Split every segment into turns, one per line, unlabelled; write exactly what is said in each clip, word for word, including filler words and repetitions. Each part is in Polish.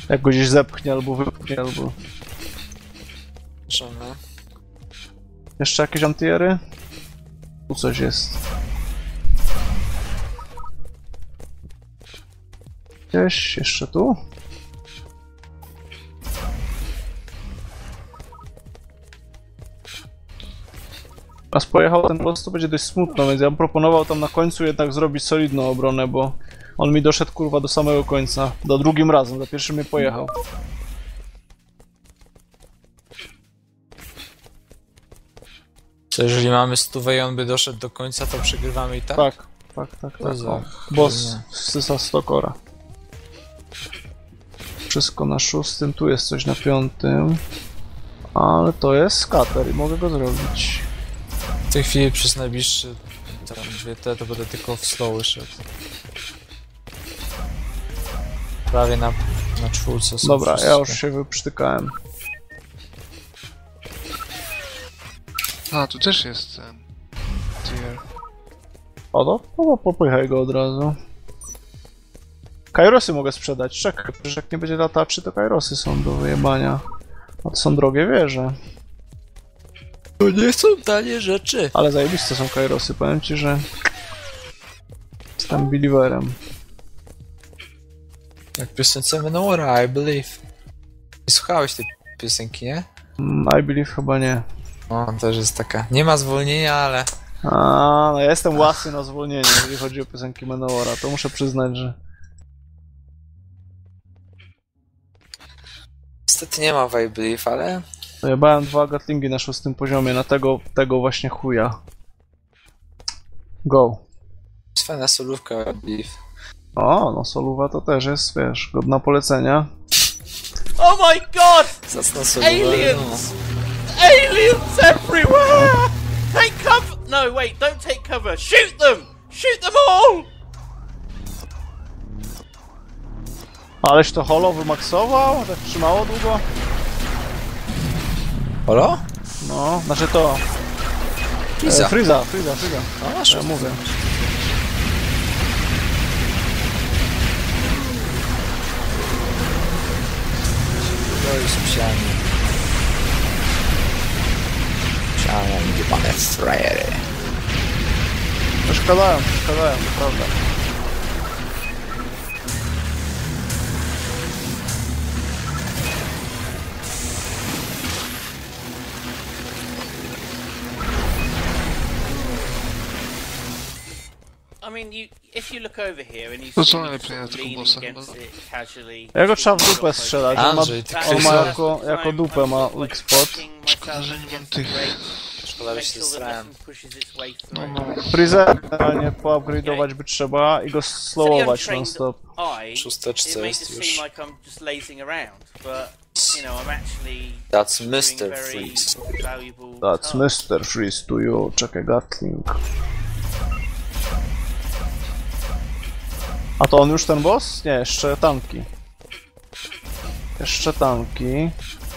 Jak go gdzieś zepchnie albo wypchnie, albo...
Czemu?
Jeszcze jakieś antiery? Tu coś jest. Gdzieś, jeszcze tu? Raz pojechał ten boss, to będzie dość smutno, więc ja bym proponował tam na końcu jednak zrobić solidną obronę, bo on mi doszedł kurwa do samego końca. Do drugim razem, za pierwszym mnie pojechał.
Co jeżeli mamy stówę i on by doszedł do końca, to przegrywamy i tak?
Tak, tak, tak, tak.
za
O, boss wsysa sto kora. Wszystko na szóstym, tu jest coś na piątym. Ale to jest skater i mogę go zrobić.
W tej chwili przez najbliższy tam dwie te to będę tylko w slowy szedł. Prawie na, na czwórce są
Dobra,
wszystkie.
ja już się wyprztykałem.
A, tu też jest ten... tier.
O, no, no popychaj go od razu. Kairosy mogę sprzedać, czekaj, przecież jak nie będzie lataczy, to kairosy są do wyjebania. A to są drogie wieże.
To nie są tanie rzeczy.
Ale zajebiste są kairosy, powiem ci, że... Jestem believerem.
Jak w piosence Menora, I believe. Nie słuchałeś tej piosenki, nie?
Mm, I believe chyba nie.
O, też jest taka. Nie ma zwolnienia, ale...
A, no ja jestem łasny na zwolnienie, jeżeli chodzi o piosenki Manowara, to muszę przyznać, że...
Niestety nie ma w I believe, ale...
Zajebałem dwa gatlingi na szóstym poziomie, na tego, tego właśnie chuja. Go.
Jest fajna solówka I believe.
O, no soluwa to też jest, wiesz, godna polecenia.
Oh my god!
Zacna soluwa,
Aliens! Aliens everywhere! Take cover! No, wait, don't take cover. Shoot them! Shoot them all!
Aleś to holo wymaksował? Tak trzymało długo?
No. Holo?
No, znaczy to...
Friza.
E, Friza, Friza, Friza.
A,
Ja mówię.
To jest psiami. Psiami, gdzie pan jest frajery.
Przeszkadzają, przeszkadzają, to prawda.
I mean, you, if you look over here and you
To
see
co
me
najlepiej
sort
na
of
tego
leaning
bossa
against
chyba.
it casually.
Ja go trzeba w dupę strzelać, on ma,
Andrzej, ty
on ma
Krzysztof.
jako, jako dupę ma weak spot.
Szkoda, że nie mam tych...
Szkoda, że się zesrałem.
No, no.
Freeza realnie poupgrade'ować by trzeba i go slowować non stop.
W
Szósteczce jest już.
like I'm just lazing around, but you know, I'm actually
That's
doing
mister
very
Freeze.
valuable
That's
tasks.
mister Freeze to you, czekaj Gatling. A to on już ten boss? Nie, jeszcze tanki. Jeszcze tanki.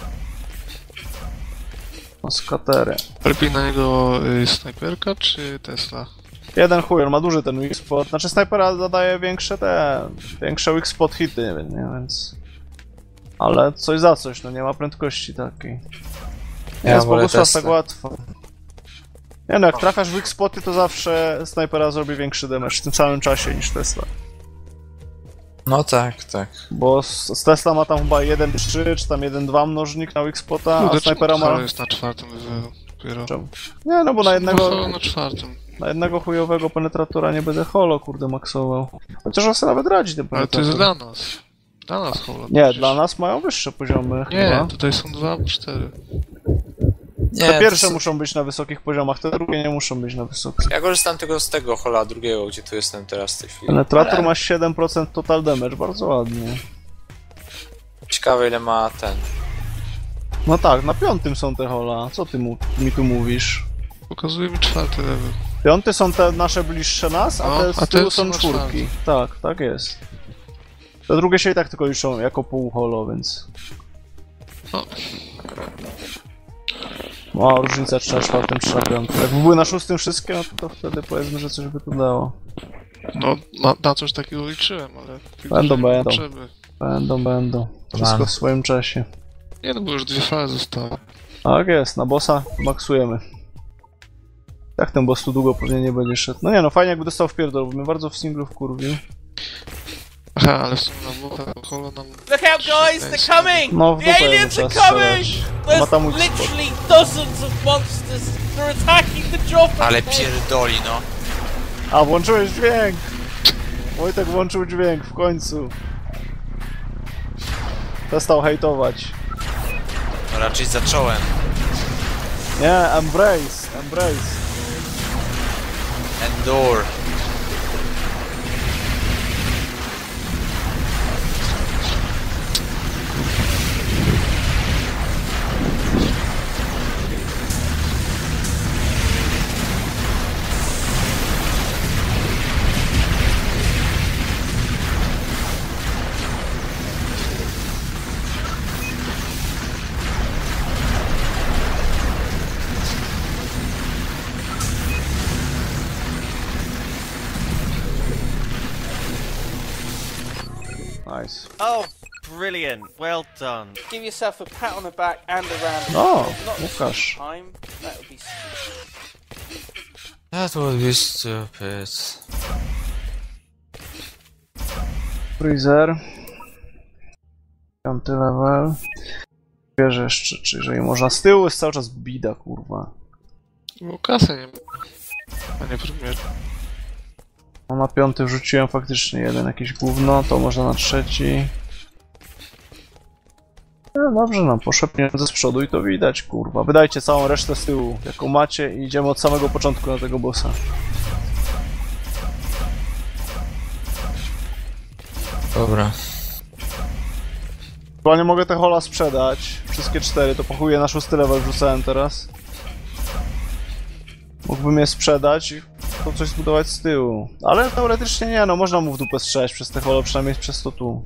No skatery.
Lepiej na niego y, snajperka czy Tesla?
Jeden chuj, on ma duży ten weak spot. Znaczy snajpera zadaje większe te... większe weak spot hity, nie? Więc... Ale coś za coś, no nie ma prędkości takiej. Nie
Ja
jest
wolę
Bogusław
Tesla.
tak łatwo. Nie no, jak trafiasz w weak spoty, to zawsze snajpera zrobi większy damage w tym samym czasie niż Tesla.
No tak, tak.
Bo z, z Tesla ma tam chyba jeden trzy czy tam jeden dwa mnożnik na weak spota, a
Kurde,
snajpera
czemu
ma...
Halo jest na czwartym levelu dopiero.
Czemu? Nie no, bo na
No
jednego,
Halo na czwartym.
na jednego chujowego penetratora nie będę holo kurde maksował. Chociaż on sobie nawet radzi ten
Ale to
penetrator.
jest dla nas. Dla nas Halo.
Nie,
przecież.
dla nas mają wyższe poziomy
Nie,
chyba.
tutaj są dwa albo cztery.
Nie,
Te pierwsze
to-
muszą być na wysokich poziomach, te drugie nie muszą być na wysokich.
Ja korzystam tego z tego hola drugiego, gdzie tu jestem teraz w tej chwili.
Penetrator
Ale
ma siedem procent total damage, bardzo ładnie.
ciekawe ile ma ten.
No tak, na piątym są te hola, co ty mu, mi tu mówisz?
Pokazuje mi czwarty level.
Piąty są te nasze bliższe nas, a
No,
te
a
z
te
tyłu
są
są
na
czwórki. Tak, tak jest. Te drugie się i tak tylko liczą jako pół holo, więc...
No,
O, różnica czy na czwartym, czy na piątym. Jakby były na szóstym wszystkie, no to wtedy powiedzmy, że coś by to dało.
no na, na coś takiego liczyłem, ale... widzę,
Będą,
że nie ma
będą.
potrzeby.
Będą, będą. Wszystko
Mam.
w swoim czasie.
Nie no, bo już dwie fale zostały.
Tak jest, na bossa maksujemy. Tak ten boss tu długo pewnie nie będzie szedł. No nie no, fajnie jakby dostał w pierdol, bo mnie bardzo w singlu wkurwił.
Aha, ale w sumie na bota, holo nam...
Look out, guys! They're coming!
No w
The
dupę
aliens
mu
are
trzeba
coming!
strzelać. Ma tam
There's
mój spot.
literally dozens of monsters. They're attacking the drop.
Ale pierdoli, no.
A, włączyłeś dźwięk! Wojtek włączył dźwięk w końcu. Przestał hejtować.
No raczej zacząłem.
Nie, embrace, embrace.
Endure.
Nice.
Oh, brilliant. Well done.
Give yourself a pat on the back and a round of
O,
applause. Not
Łukasz.
time. That would be stupid.
That would be stupid.
Freezer. Piąty level. Wierzę jeszcze, czy jeżeli można. Z tyłu jest cały czas bida, kurwa.
Bo kasy nie ma. A nie premier.
No na piąty wrzuciłem faktycznie jeden jakieś gówno, to można na trzeci. No dobrze, nam poszły pieniądze z przodu i to widać, kurwa. Wydajcie całą resztę z tyłu, jaką macie i idziemy od samego początku na tego bossa.
Dobra.
Chyba nie mogę te hola sprzedać. Wszystkie cztery, to po chuję na szósty level wrzucałem teraz. Mógłbym je sprzedać i to coś zbudować z tyłu. Ale teoretycznie nie, no można mu w dupę strzelać przez te holo, przynajmniej przez to tu.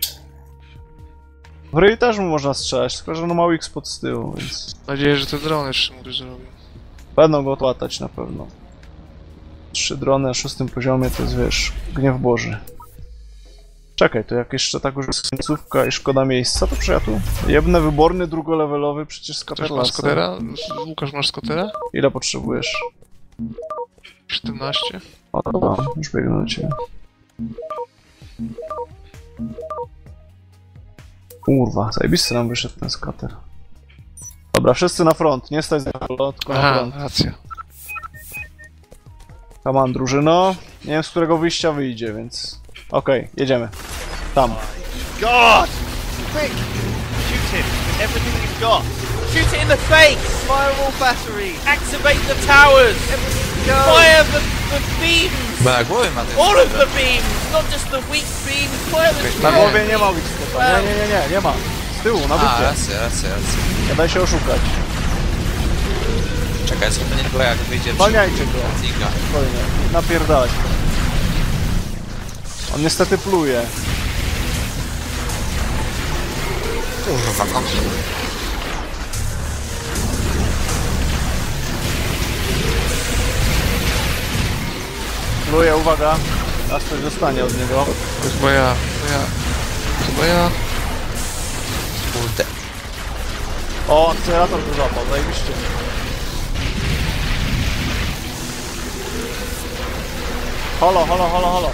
W ryj też mu można strzelać, tylko że no ma weak spot z tyłu, więc...
Mam nadzieję, że te drony jeszcze mu zrobią.
Będą go łatać na pewno. Trzy drony na szóstym poziomie to jest, wiesz, gniew Boży. Czekaj, to jak jeszcze tak już jest końcówka i szkoda miejsca, to przecież ja tu jebnę wyborny drugolevelowy przecież z
Ktoś ma
Katerlasa.
skotera? Łukasz, masz skotera?
Ile potrzebujesz?
siedemnaście?
O, dobra, już biegnę do ciebie. Kurwa, zajebisty nam wyszedł ten skater. Dobra, wszyscy na front, nie stać za holo, tylko na
Aha,
front.
racja.
Come on, drużyno. Nie wiem, z którego wyjścia wyjdzie, więc... Okej, okay, jedziemy. Tam.
God! Quick! Shoot him with everything you've got.
Shoot it in the face!
Fire all batteries.
Activate the towers!
Go!
Fire the, the beams!
Bo na głowie ma ten.
All of the beams! Not just the weak beams! Fire the
Na
Nie.
głowie nie ma Wixpota. Nie, nie, nie, nie, nie ma. Z tyłu, na
A,
dupie.
racja, racja, racja.
Nie daj się oszukać.
Czekaj, zróbmy niego jak wyjdzie
Zwalniajcie go.
Zinga.
Spokojnie. Napierdalać. On niestety pluje.
Kurwa, no.
Pluje, uwaga. Aż coś dostanie od niego.
To jest chyba ja. To ja. Chyba ja.
Kurde.
O, akcelerator go złapał, zajebiście. Holo, holo, holo, holo.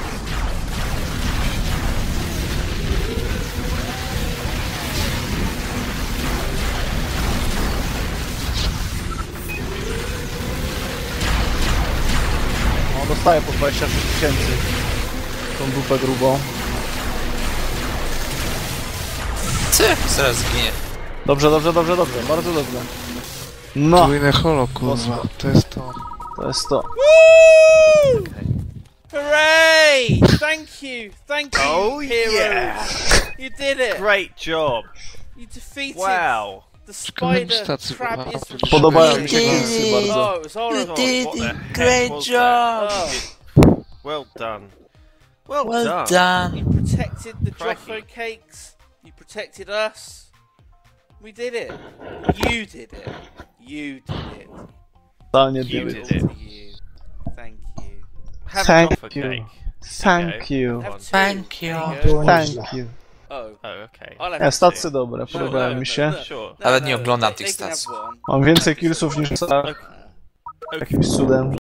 O, dostaje po dwadzieścia sześć tysięcy. Tą dupę grubą.
Ty, zaraz zginie.
Dobrze, dobrze, dobrze, dobrze, bardzo dobrze. No,
Podwójne holo, kurwa. To jest to.
to jest to.
Woo! Hooray! Thank you! Thank you,
Oh,
heroes!
yeah.
You did it!
Great job.
You defeated
Wow.
the
Szkoda,
spider
stacy
crab
była.
is
Podobają mi się
You
ginsy
did
bardzo.
Oh, it was horrible.
What the
Great
heck was
job.
that?
Oh,
Well done. Well,
Well
done.
done.
you protected the
Crikey.
Joffo cakes. You protected us. We did it. You did it. You did it.
Totalnie
You
did
did
it.
it.
You. Thank you.
Have
Thank
a Joffa
you.
cake.
Thank you.
Have two.
Thank you.
There you go.
Thank you.
Oh.
Oh, okay.
I'll have
Nie,
to
statsy
see.
dobre,
No,
podobają
no,
mi się.
no,
Sure.
no,
Nawet
no,
nie oglądam
they-
tych
they can
stacji.
have one.
Mam więcej killsów niż Sar,
Okay.
jakimś cudem.